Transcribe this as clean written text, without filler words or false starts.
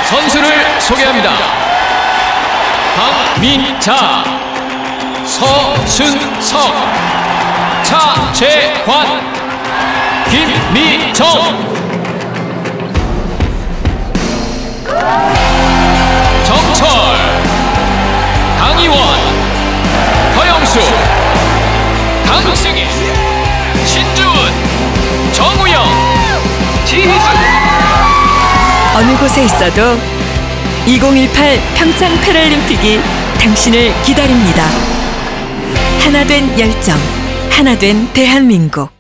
선수를 소개합니다. 박민자, 서순석, 차재관, 김미정, 정철, 강희원, 허영수, 강승희, 신주은, 정우영, 지희수. 어느 곳에 있어도 2018 평창 패럴림픽이 당신을 기다립니다. 하나된 열정, 하나된 대한민국.